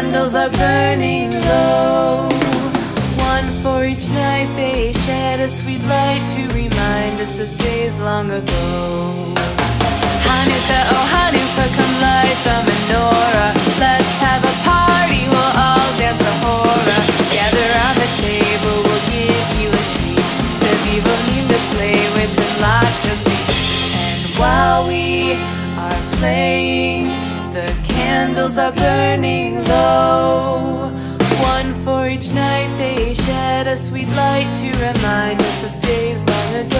candles are burning low. One for each night they shed a sweet light to remind us of days long ago. Hanukkah, oh Hanukkah, come light the menorah. Let's have a party, we'll all dance the hora. Gather around the table, we'll give you a treat. Sevivonim to play with and lots of sweets. And while we are playing, the candles are burning low. One for each night they shed a sweet light to remind us of days long ago.